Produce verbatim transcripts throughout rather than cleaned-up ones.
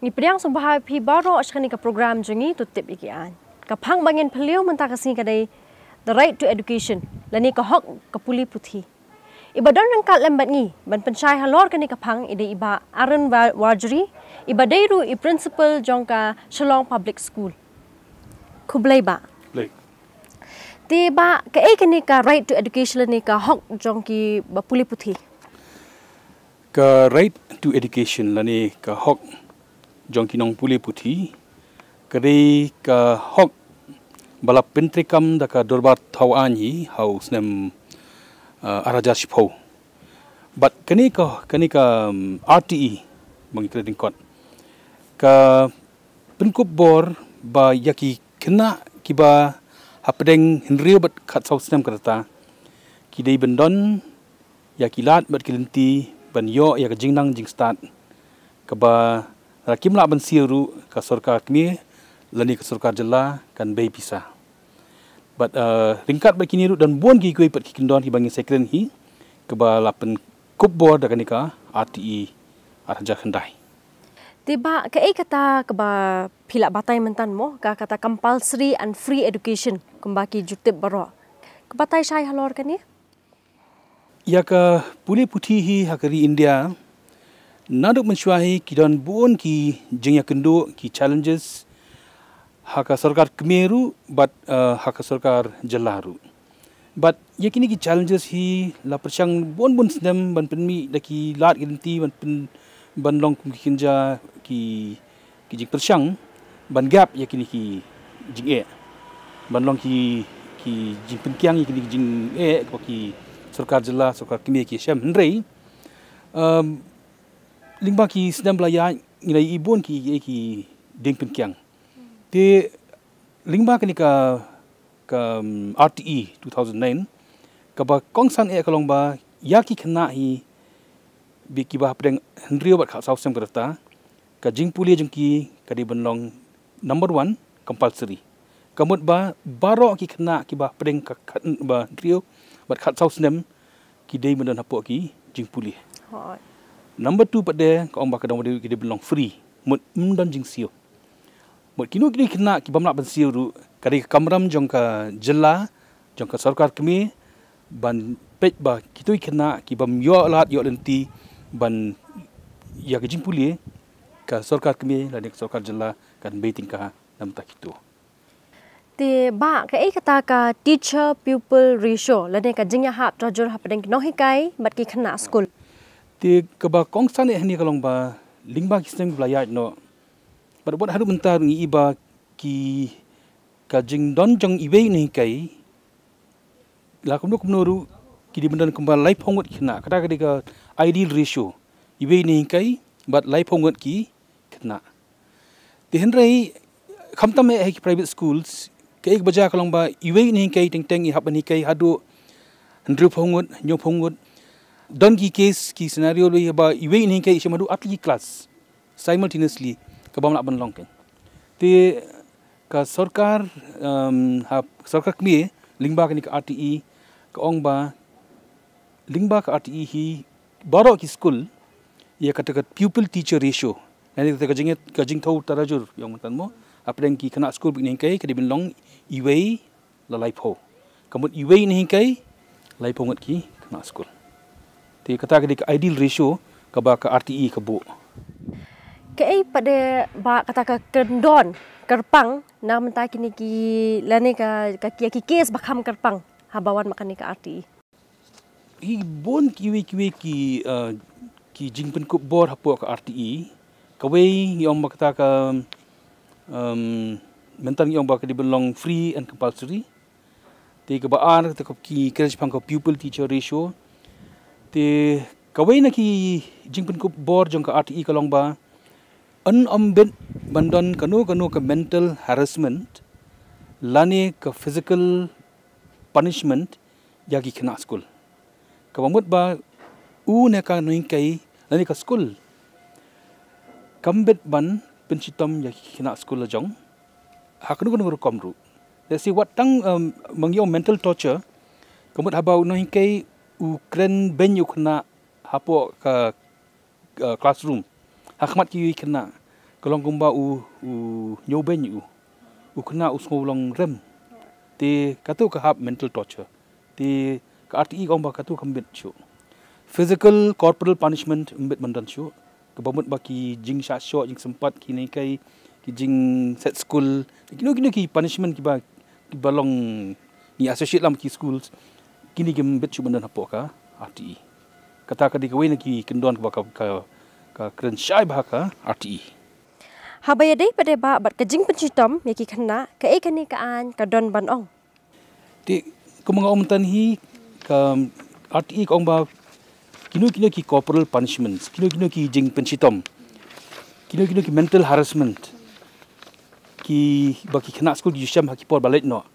Ni pedang sumbah pi baro askani ka program jengi tutip ikian. Ka phang bangin pheliu mentah kasini kadai the right to education lani ka hok ka puli puthi. Iba don rangkat lembat ni ban penchai halor kani ka phang ide iba aran wajri iba dairu i principal Jong ka Shalong Public School. Kublai ba. Lei. Tiba ka e kani ka right to education lani ka hok Jong ki ba puli puthi. Ka right to education lani ka hok Jong ki Nongpule Puthi kadai ka hok balap pentrikam da ka dorbat thau anyi hau snem uh, araja shipho but kani ka kani ka um, R T E bang trading court ka penkup bor ba yaki kena kiba hapdeng henrio bat khat sau snem karata kidai bendon yaki lat bat kilinti ban yo ya ka jingnang jing start ka ba rakim la ban siru ka sarkar kmi lani ka sarkar jalla kan bei pisah but uh, ringkat begini ru dan bon gi koi pat kikindon hi bangi sekren hi ke ba lapen kup bor da kanika R T E arja khandai tiba ke e kata ke ba phila batai mentan mo ka kata compulsory and free education kembaki jutip baro ke batai sai halor kani ya ka puli puthi hi hakari India naduk mensyuahi kidon bon ki jengya kendo ki challenges haka sarkar kemeru but uh, haka sarkar jalaru but yakini ki challenges hi la persang bon bon snem ban penmi daki lat ginti ban pen ban long ki kinja ki ki jing persang ban gap yakini ki jing e ban long ki ki jing penkyang yakini jing e ko ki sarkar jala sarkar keme ki syam hendrei um, lingba ki sedang belajar nilai ibon ki ki ding penkyang te lingba kani ka ka um, R T E two thousand nine ka ba kongsan e kalong ba ya ki khna hi bi ki ba pedeng hendrio bat kha sau sem karata ka jing puli jing ki ka di benlong number one compulsory kamut ba baro ki khna ki ba pedeng ka ba hendrio bat kha sau sem ki dei bendan hapo ki jing puli hoi number two pada kau ambak kadang dia kita belong free mut mdan jing sio mut kinu kini kena ki bamla ban sio ru kari kamram jong ka jella jong ka sarkar kemi ban pej ba kitu kena ki bam yo lat yo lenti ban ya ke jing puli ka sarkar kemi la nek sarkar jella kan beiting ka nam tak itu te ba ka e kata ka teacher pupil ratio la ne ka jingya hap trajur hap deng no hikai bat ki khna school te keba kongsan e hani kalong ba lingba kiseng blayat no but what haru mentar ngi iba ki ka jing don jong ibe ni kai la kumno kumnoru ki di bendan kembal life hongot kena kata ka ideal ratio ibe ni kai but life hongot ki kena te henrei khamtam e ki private schools ke ek baja kalong ba ibe ni kai teng teng i hap ni kai hadu hendru hongot nyo hongot don ki case ki scenario lo ba iwe ni kai shemadu atli class simultaneously ka bam nak banlong kan te ka sarkar um, ha sarkar kmi lingba ka ni ka R T E ka ong ba lingba ka R T E hi baro ki school ya kata ka pupil teacher ratio nani ka jing ka jing thau tarajur yang mentan mo apeng ki kena school ni kai ka di banlong iwe la life ho kamut iwe ni kai life ho ngat ki kena school te kata ke ideal ratio ka ba ka R T E ka bu ke ai pada ba kata ka kendon kerpang na mentai kini ki lani ka ka ki kes bakam kerpang habawan makani ka R T E i bon kiwi kiwi ki uh, ki jingpen kup bor hapo ka R T E ka wei yong ba kata ka um mentan yong ba ka di belong free and compulsory te ka ba ar ka ki crash pang ka pupil teacher ratio te kawai na ki jingpen kup bor jong ka R T E kalong ba unombed bandon kanu kanu ka mental harassment lani ka physical punishment yagi kena school kamut ba u ne ka noin kai lani ka school kambet ban pencitom yagi kena school la jong haknu kanu komru they see what tang um, mangyo mental torture kamut habau noin kai ukren ben yuk kena hapo ke uh, classroom hakmat ki kena Kalau kumba u u nyoben u u kena u ngolong rem. Te katu ke hab mental torture. Te ke R T I kumba katu kambit chu. Physical corporal punishment umbit mandan chu. Kebamut baki jing shot shot jing sempat kini kai ki jing set school. Kino kino ki punishment ki ba ki balong ni associate lam ki schools. Kini ke umbit chu mandan hapo ka R T I. Kata ka di kawin ki kendon ka ka ka keren syai bah ka R T I. Habaya day pada ba bat kajing pencitom yaki kena ke e kani kaan ka don ban ong. Ti kumanga omtan hi ka R T I ka ong ba kino kino ki corporal punishments, kino kino ki jing pencitom, kino kino ki mental harassment, ki baki kena school ki syam haki por balik no.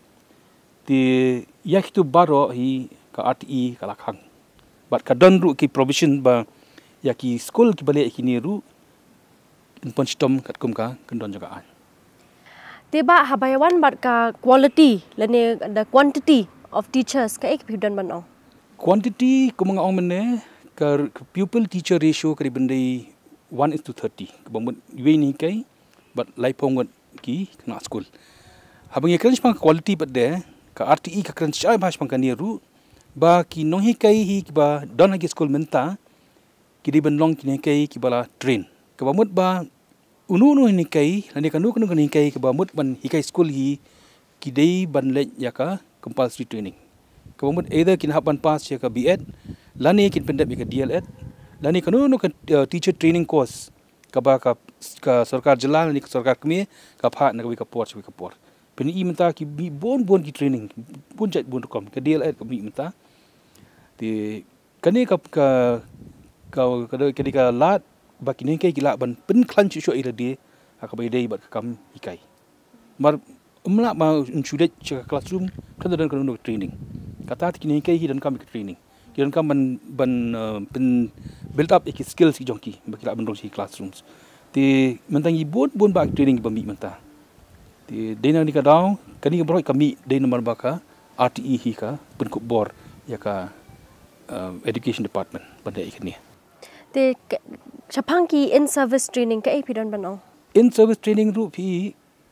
Ti ya kitu baro hi ka R T I ka lakhang. Bat ka don ru ki provision ba ya ki school ki balik kini ru pencitom kat kum ka kendon jagaan. Tiba habayawan bat ka quality lani the quantity of teachers ka ek pidon ban ong. Quantity kumanga ong mene ka pupil teacher ratio kari bendai one is to thirty. Kebamut we ni kai but lai pongot ki kena school. Habang ye kran quality but there ka R T I ka kran syai bahas pang kaniru ba ki nong hi kai hi ki ba don hagi school menta ki di benlong ki ni kai ki bala train. Kebamut ba unu-unu ni kai lani kanu kanu ni kai kebamut ban hikai school hi ki dei ban let ya ka compulsory training. Kebamut either kin hab ban pass ya ka B Ed lani kin pendap ya ka D L Ed lani kanu nu ka uh, teacher training course ka ba ka ka sarkar jela ni ka sarkar kami ka pha na ka por ka por. Pen i menta ki bi bon bon ki training pun jat bon kom ka D L Ed ka mi menta. Ti kani ka ka ka ka ka lat baki ni kai kila ban pen klan chu ira dia akabai dei bat kam ikai mar umla ma unchudet cha classroom kan dan kan training kata ti ni kai dan kam training dan kam ban ban pen build up ek skills ki jongki baki la ban dong si classrooms ti mentang i bon bon ba training ba mi menta ti dei na ni ka daw kani bro kami dei nomor baka R T I hi ka pen ko bor ya ka education department pada ikni Te Chapang ki in service training ka ipidon ban ong. In service training group hi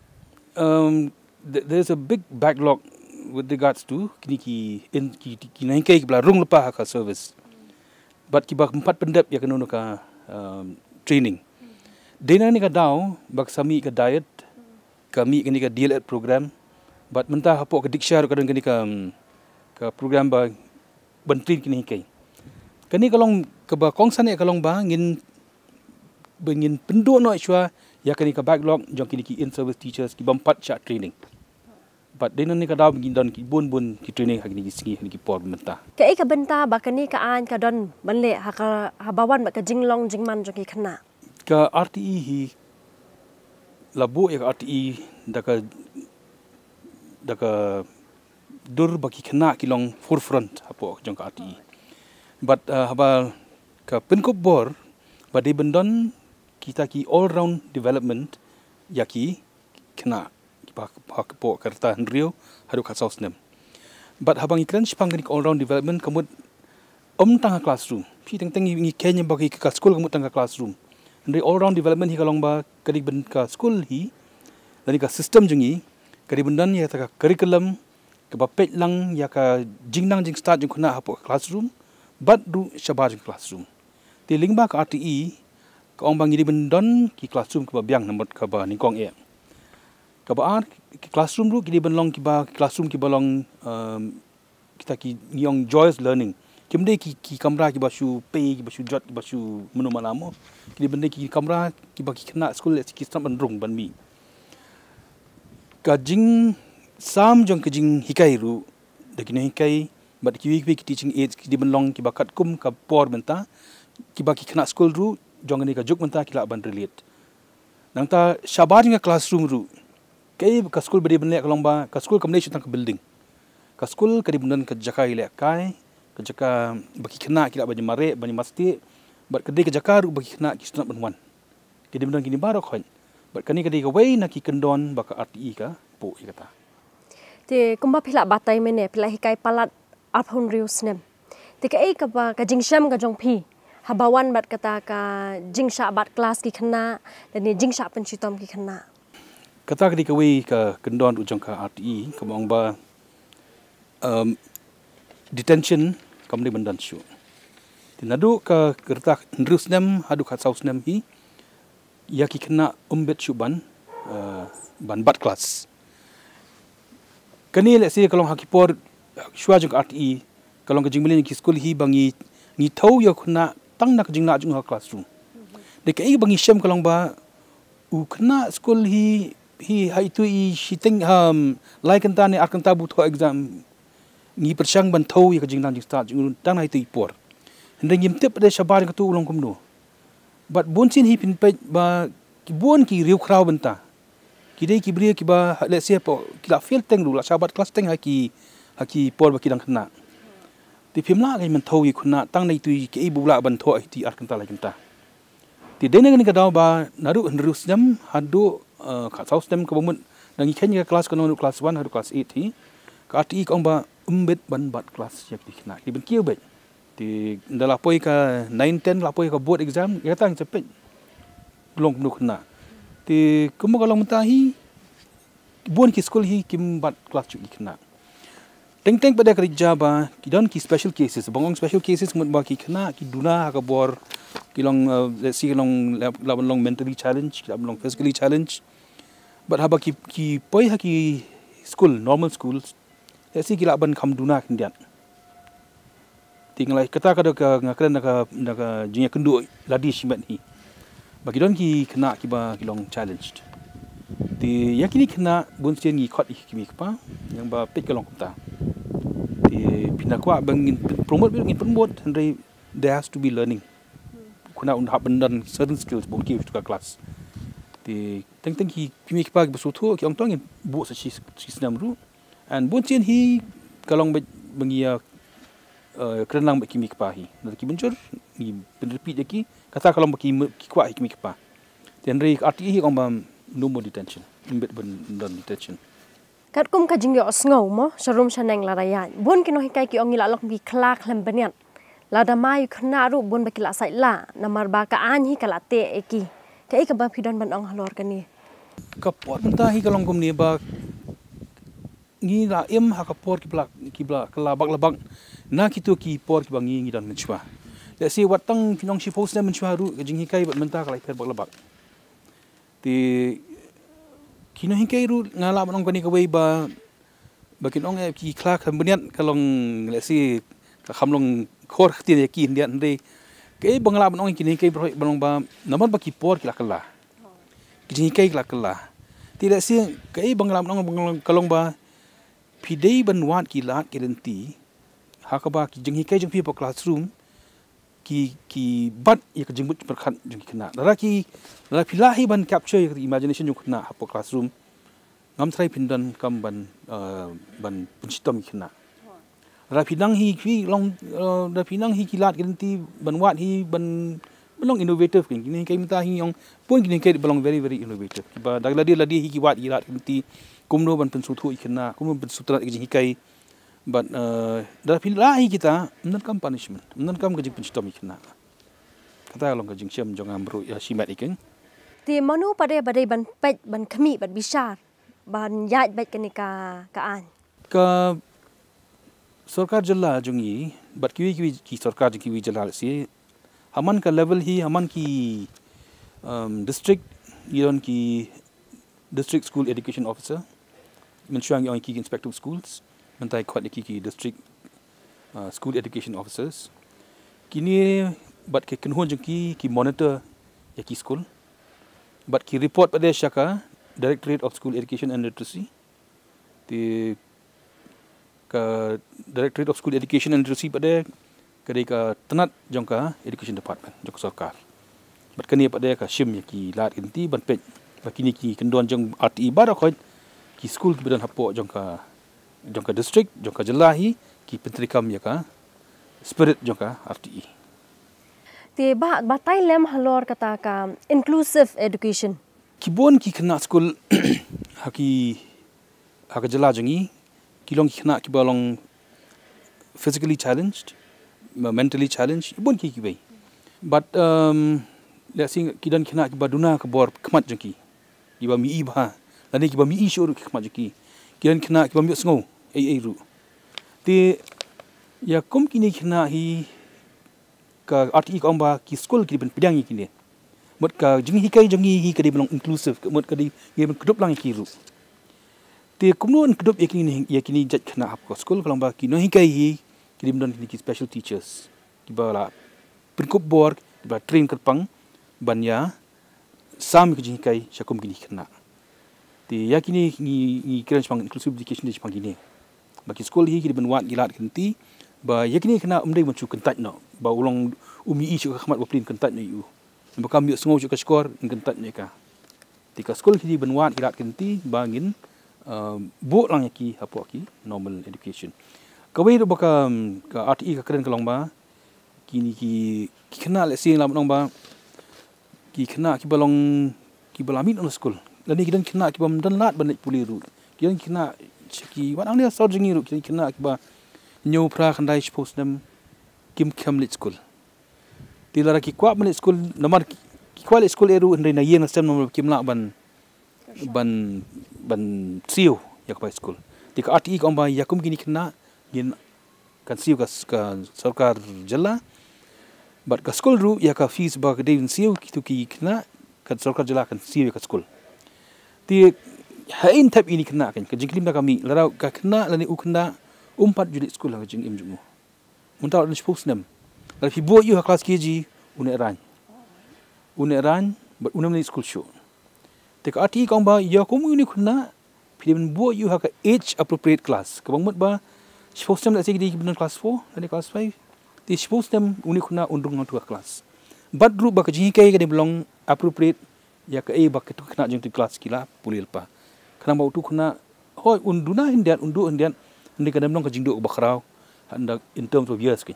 um th there's a big backlog with regards to kini ki in ki ki nai kai bla rung lepa ka service. But ki bak empat pendap ya kanu ka um, training. Dena ni ka daw bak sami ka diet kami kini ka D L Ed program but mentah hapo ka diksha kadang kini ka ka program ba bantrin kini kai. Kani kalong keba kongsan e kalong ba ngin bengin pendu no chua ya kani ka backlog jong kini ki in service teachers ki bampat cha training. But dena ni ka daw bengin don ki bun bun ki training ha kini ki singi ni ki por menta. Ka e ka benta ba kani ka an ka don banle ha ka habawan ba ka jinglong jingman jong ki khana. Ka R T I hi labu ya ka R T I da ka da ka dur baki khana ki long forefront hapo jong ka R T I. But uh, habal ka penkop bor badi bendon kita ki all round development yaki kena pak pak po kerta hendrio hadu ka sausnem. But habang ikran spang ni all round development kamut om tanga classroom. Pi teng teng ni Kenya bagi ka school kamut tanga classroom. Hendri all round development hi kalong ba kadi ben ka school hi lani ka system jungi kadi bendan ya ta curriculum ka bapet lang ya ka jingnang jing start jung khna hapo classroom but du shabar classroom ti lingba ka R T I ka ong bang ngidi bendon ki classroom ka biang nambat ka ba ni kong e ka ba ki classroom ru ki benlong ki ba classroom ki balong um, kita ki yong joyous learning kimde ki ki kamera ki ba shu pay ki ba shu jot ki ba shu menu malamo ki bende ki kamera ki ba ki kena school ki stam ban rung ban mi ka jing sam jong ka jing hikai ru de ki hikai but ki week teaching aids ki di benlong ki bakat kum ka por menta ki ba ki kena school ru jong ni ka juk menta ki la ban relate nang ta shabar nga classroom ru kai ka school bedi benle ka longba ka school kamne chu tang ka building ka school ka di bendan ka jaka ile kai ka jaka baki kena ki la ban mare ban masti but ka de ka jaka ru baki kena ki stuna ban wan ki di bendan ki ni baro khon but kani ka de ka wei na ki kendon ba ka R T I ka po i kata te kumba phila batai mene phila hikai palat apon rius nem te ka e ka ba ka jingsham ka jong phi habawan bat kata ka jingsha bat kelas ki kena dan ni jingsha pencutom ki kena. Kata kadi kawi ka kendon ujung ka R T E kamang ba um, detention kamdi bandan syu. Tinadu ka kerta ndrus nem hadu ka saus nem hi ya ki kena umbet syu ban uh, ban bat kelas. Kani le se kalong hakipor shwa jung R T E kalong ka jingmelin ki school hi bangi ni thau ya khuna tang nak jingna jung ha classroom. De kai bangi shem kalong ba u khna school hi hi hai tu i shiteng um like kan ni akan tabu tho exam ni persyang ban thau ya jing nang jing start jing tang hai tu ipor ndeng yim tep de shabar ka tu ulong kum no but bon sin hi pin pe ba ki bon ki riu khrau banta ki dei ki bri ki ba le se po ki la fail teng lu la shabat class teng ha ki ha ki por ba ki dang khna ti phimla kai man thau yi khuna tang nei tu ki bu la ban tho ai ti akan ta la kinta ti dei ne ka daw ba naru nrus jam hadu ka saus dem ka bumut nang ikhen ka class ka no class one hadu class eight hi ka ti ka ba umbet ban bat class yak dikna ki ben kiu bet ti ndala poi ka nine ten la poi ka board exam ya tang chepet long nu khna ti kumu ka long ta hi bon ki school hi kim bat class chu khna teng teng pada kerja ba ki don ki special cases bangong special cases mut ba ki khna ki duna ka bor ki long uh, let's see long la long mentally challenge la long physically challenge but haba ki ki poi ha ki school normal schools let's see ki la ban kham duna kindian tinglai kata ka ka ngakren ka ka jinya kendu ladi simat hi bagi don ki kena ki ba ki long challenged ti yakini kena bun sien ngi khot ki mi pa yang ba pet ka long ta ti pinakwa bangin promote bangin promote and there has to be learning kuna un happen dan certain skills bon give to ka class ti teng teng ki mi pa ki so thu ki ong tong bu sa chi chi nam ru and bun sien hi kalong bangia kerenang bagi mi pa hi na ki buncur ni repeat ki kata kalau bagi ki kwa ki mi pa then re R T E hi ong ba no more detention imbet ban dan detention kat kum ka jingyo osngau mo sharum shanang la rayan bon ki no hi kai ki ong ila lok bi khlak lem banian la da mai khna ru bon ba ki la sai la namar ba ka an hi kala te eki kai ka ba phidon ban ong halor ka ni ka pot ta hi kalong kum ni ba ngi la em ha ka por ki blak ki blak kala bak labak na ki tu ki por ki bangi ngi dan menchwa let's see what tang pinong shi post na menchwa ru jing hi kai bat menta ka lai per bak labak ti kino hi kai ru ngala ban ong kani ka wei ba bakin ong ki khlak banian kalong let's see ka khamlong khor khti ne ki indian de ke bangla ban ong ki ni kai ban ba naman ba ki por ki la kala ki jing kai la kala ti let's see ke bangla ban ong kalong ba pidei ban wat ki lat guarantee hakaba ki jing hikai jing pi classroom ki ki bat ya ka jing but perkhat jing kena dara ki dara pilahi ban capture ya imagination jing kena hapo classroom ngam trai pindan kam ban uh, ban puncitom kena dara pinang hi ki long uh, dara pinang hi ki lat guarantee ban wat hi ban belong innovative king ni kai minta hi yong pun kini kai belong very very innovative ba dagla dia ladi hi ki wat ilat guarantee kumno ban pensuthu ikena kumno pensutrat jing hikai but uh, dah pilai kita menan kam punishment menan kam gajing pencetom ikena kata long gajing siam jong amru ya simat ikeng ti manu pada badai ban pet ban khami ban bisar ban yat bet kenika kaan ka sarkar jalla jongi but kiwi kiwi ki sarkar kiwi jalla si haman ka level hi haman ki um, district yon ki district school education officer mensyang yon ki inspector of schools mentai khot ki ki district uh, school education officers kini bat ke kenhon jeng ki ki monitor ya ki school bat ki report pada syaka directorate of school education and literacy ti ka directorate of school education and literacy pada kadai ka tenat jongka education department jong sarkar bat kani pada ka shim ya ki lat inti ban pet bakini ki kendon jong R T E bar khot ki school ki badan hapo jongka jongka district jongka jelahi ki pentrikam ya ka spirit jongka R T E ti ba batai lem halor kata ka inclusive education kibon ki kena school haki haka jela jangi kilong ki kena ki balong physically challenged mentally challenged ibon ki ki bai but um let's say kidan kena ki baduna ke bor kemat jengki kiba mi ba lani kiba mi isho ru kemat jengki kidan kena kiba mi sngo ai ai ru te ya kum kini kena hi ka arti ka amba ki school ki ben pedang kini mot ka jeng hi kai jeng hi ka di belong inclusive mot ka di ye kedup lang ki ru te kumnon kedup ye kini ye kini jat kena hap ko school ka amba ki no hi kai hi ki di don ki special teachers kiba la perkup bor kiba train kerpang banya sam ke jeng kai syakum kini kena te ya kini ni ni kira sepang inclusive education di sepang kini bagi school hi ki di ben wat gilat kenti ba ya kini kena umdai mencu kentat no ba ulong umi i chu khmat ba plin kentat no yu ba kam yu sngo chu ka skor kentat ne ka tika school ki ben wat gilat kenti bangin bo lang ki hapo ki normal education kawai do baka ka R T I ka keren kalong ba kini ki kena le sing lam nong ba ki kena ki balong ki balamit on school lani kidan kena ki bam dan lat ban puli ru kidan kena ki wat ang dia sor jingi ru kidan kena ki ba nyu pra khandai suppose nam kim kam lit school tilara ki kwa ban school namar ki kwa lit school eru ndai na yeng sem nam kim la ban ban ban siu ya ka school tika R T I ka ba yakum kini kena gin kan siu ka sarkar jalla but ka school ru ya ka fees ba ka devin siu ki tu ki kena ka sarkar jalla kan siu ka school ti hain tap ini kena kan ka jinglim da kami lara ka kena lani u kena umpat judit school ha jing im jumu munta on suppose nam la fi bo you ha class K G une ran une ran but unam ni school show te ka ati kong ba ya kum ni kena pidin bo you ha ka age appropriate class ka bang mot ba suppose nam la se di bin class four lani class five ti suppose nam uni kena undung tu class but ru ba ka jing kai ka belong appropriate ya ka e ba ka tu kena jing tu class kila pulil pa kana ba tu kena hoi unduna hindian undu hindian ndi ka demlong ka jing do ba khrau handa in terms of years ki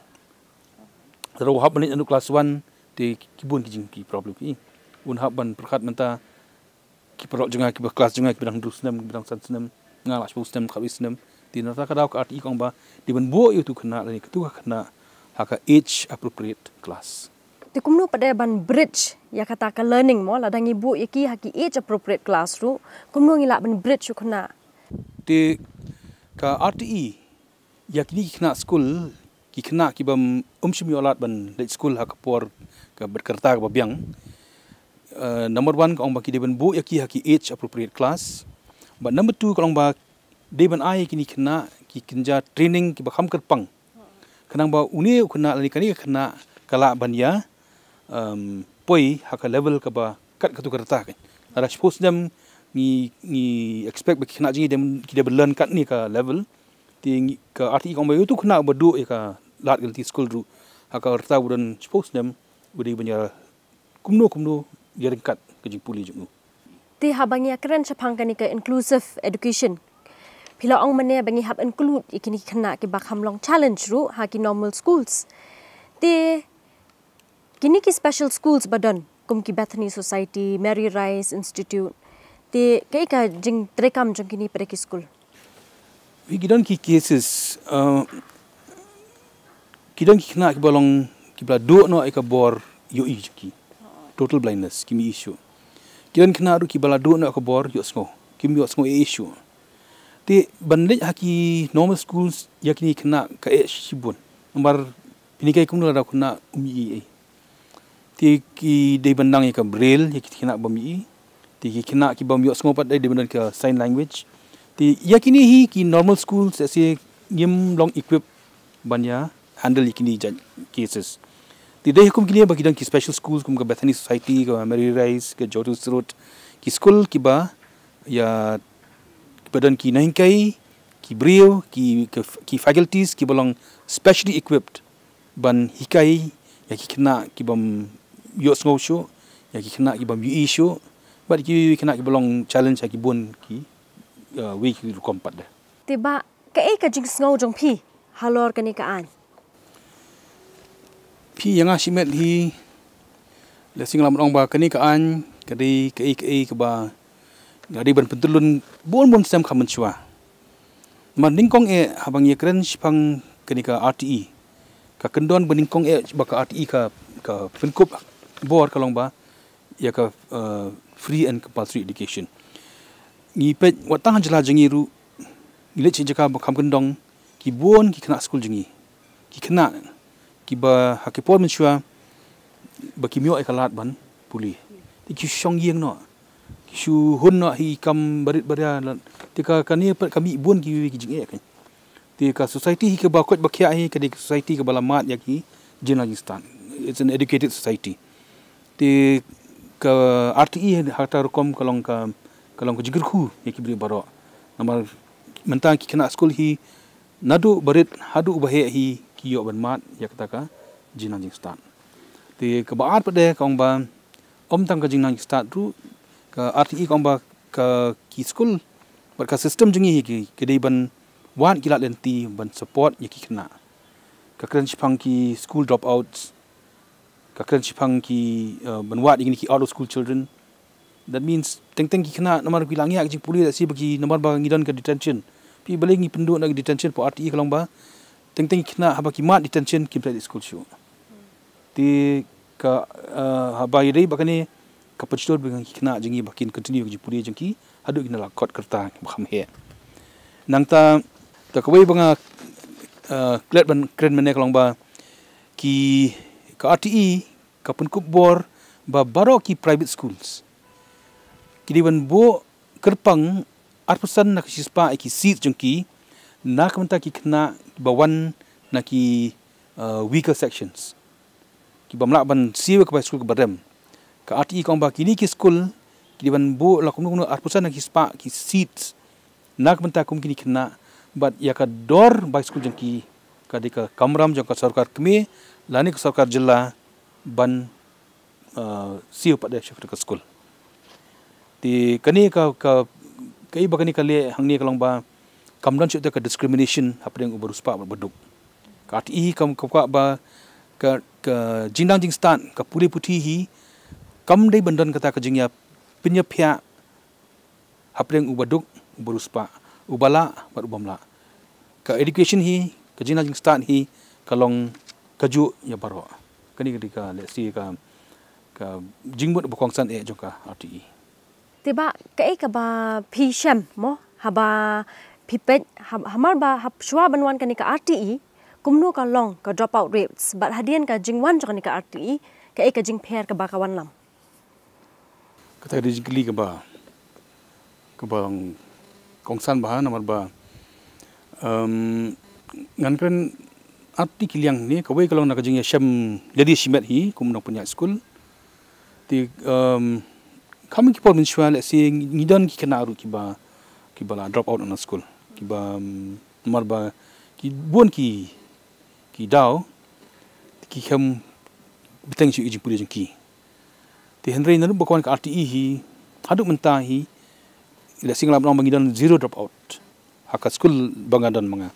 ro hab ni anu class one te kibun ki jing ki problem ki un hab ban perkhat menta ki pro junga ki ba class junga ki bidang drusnam bidang sansnam ngala spusnam khabisnam ti na ka daw ka ati kong ba di ban bo yu tu kena ni tu ka kena haka age appropriate class ti kumno pada ban bridge ya kata ka learning mo ladang ibu yaki haki age appropriate class ru kumno ngila ban bridge kena ti ka R T I ya kini kena school ki kena ki bam umshim yolat ban le school hak por ka berkerta ka babyang uh, number one ka ong ba ki ban bu yaki haki age appropriate class but number two ka ong ba de ban ai kini kena ki kinja training ki ba kham kerpang kanang ba uni kena lani kani kena kala banya um poi haka level ka ba kat ka tu kerta kan ada suppose dem ni ni expect ba kena jingi dem ki de learn kat ni ka level ti ka arti kong ba tu kena ba du ka lat gelti school ru haka kerta budan suppose dem budi banya kumno kumno yaring kat ke jing puli jumu ti habangya keren chapang kani ka inclusive education pila ong mane bangi hab include ikini kena ki bakham long challenge ru ha ki normal schools te kini ki special schools badan kum ki Bethany Society Mary Rice Institute te kai ka jing trekam jong kini pre ki school we gidan ki cases uh, kidan ki kena ki balong ki bla do no e ka bor yo i ki total blindness kimi issue kidan kena ru ki bala do no ka bor yo sngo kimi yo sngo e issue ti banlej haki normal schools yakini kena ka e shibun nomor ini kai kumula da kuna umi e ti ki de bandang ka braille yakini kena bami ti ki kena ki bam yo ngopat dai de bandang ka sign language ti yakini hi ki normal schools ase ngim long equip banya handle yakini cases ti de hukum kini ba kidang ki special schools kum ka Bethany Society ka Mary Rice ka Jotus Road ki school ki ba ya badan ki nahingkai ki brio ki ki faculties ki belong specially equipped ban hikai ya ki kena ki bam yo sngo show ya ki kena ki bam yu show but ki kena ki belong challenge ki bon ki we ki kompat da tiba ka e ka jing sngo jong pi halor kani ka an pi yang asimet hi le singlam ong ba kani ka an kadi ka e ka e ka ba ngadi ban pentulun bon bon sem khaman chua man ningkong e habang ye kren sipang kenika R T I ka kendon ban ningkong e baka R T I ka ka finkup bor kalong ba ya ka uh, free and compulsory education ngi pet watang jela jengi ru ngile chi jaka kam kendong ki bon ki kena school jengi ki kena ki ba hakipor menshua ba ki myo ekalat ban puli ti ki shong yeng no ki shu hun no hi kam barit baria ti ka kani kami bon ki ki jengi kan ti ka society hi ke ba kot ba khya hi ke society ke balamat ya ki Jinajistan. It's an educated society. Ti ke R T I harta rekom kalong ka kalong ka jigirku ya ki beri baro. Namar mentang ki kena school hi nadu barit hadu bahe hi ki yo ban mat ya kata ka Jinajistan. Ti ke baat pade kong ba om tang ka Jinajistan tu ka R T I kong ba ka ki school bar ka system jengi hi ki kedai ban wan kilat lenti ban support ya ki kena. Kakran sipang ki school dropouts, kakran sipang ki uh, banwat ingin ki out of school children. That means teng teng ki kena namar ki langi ak jing puli si bagi namar ba ngidan ka detention. Pi balik ngi penduk nak detention po R T I kalong ba. Teng teng ki kena haba ki mat detention ki private school show. Ti ka uh, haba idai bakane ka pachtor bang ki kena jingi bakin continue ki puli jing ki hadu kina la kot kerta bakham he. Nang ta ta kawai banga klet ban kren mene kalong ba ki ka R T I ka penkup bor ba baro ki private schools ki ban bo kerpang arpusan nak sispa ki seat jengki nak menta ki kena ba wan na ki uh, weaker sections ki ba mlak ban siwa ka school ka badem ka R T I kong ba kini ki school ki ban bo la kum kum arpusan nak sispa ki seats nak menta kum kini kena but ya ka dor by school jengki kadika kamram jong ka sarkar kemi lani ka sarkar jilla ban uh, siu pada syafir ka school ti kani ka ka kai bagani kale hangni kalong ba kamdan chu ka discrimination hapdeng uberuspa beduk ka ti kam ka ba ka ka jindang jing stan ka puri puthi hi kam dei bandan kata ka jingya pinya phya hapdeng ubaduk uberuspa ubala bar ubamla ka education hi ka jina jing stan hi kalong kaju ya baro kani ketika let's see ka ka jingbut bokongsan e joka R T I tiba kai ka ba phisham mo haba phipet hamar ba hap shwa banwan kani ka R T I kumnu ka long ka drop out rates but hadian ka jingwan joka ni ka R T I ka e ka jing pher ka ba kawan lam kata di gli ka ba ka bang kongsan ba namar ba um ngan kan arti kiliang ni kawai kalau nak jengya syam jadi simet hi kum nak punya school ti um kami ki por mensual si ngidan ki kena aru ki ba ki bala drop out on school ki ba mar ba ki bon ki ki daw ki kham bitang chi iji puri jengki ti henry na ba kon ka R T I hi haduk menta hi ila singla bang ngidan zero drop out haka school bangadan manga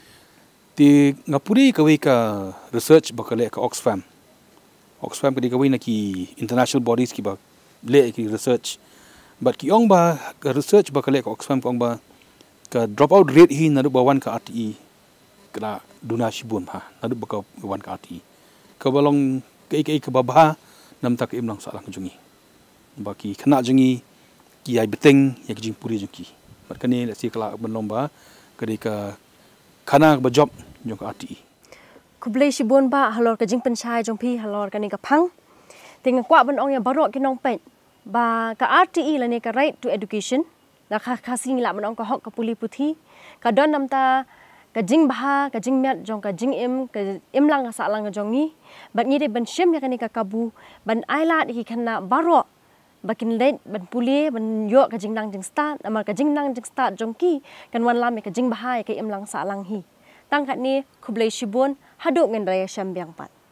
ti ngapuri kawai ka research bakale ka Oxfam Oxfam kadi kawai na ki international bodies ki ba le ki research but ki ong ba ka research bakale ka Oxfam kong ba ka dropout rate hi na ba wan ka R T I kala duna shibun ha na ba ka wan ka R T I ka balong kai kai ka babha nam tak im lang sa lang jungi ba ki khana jungi ki ai beteng ya ki jing puri jungi but kani la si kala banlom ba kadi ka khana ba job jong ka R T I kublai shibun ba halor ka jing penchai jong pi halor kani ka phang ting kwa ban ong ya barok ki nong pen ba ka R T I la ne ka right to education la kha khasing la ban ong ka hok ka puli puthi ka don nam ta ka jing baha ka jing miat jong ka jing im ka im lang sa lang jong ni bat ni de ban shim ya kani ka kabu ban aila ki khana barok bakin let ban puli ban yo ka jing nang jing start amar ka jing nang jing start jong ki kan wan lam ka jing baha ka im lang sa lang hi tang khat ni khublai shibun haduk ngan raya syam biang pat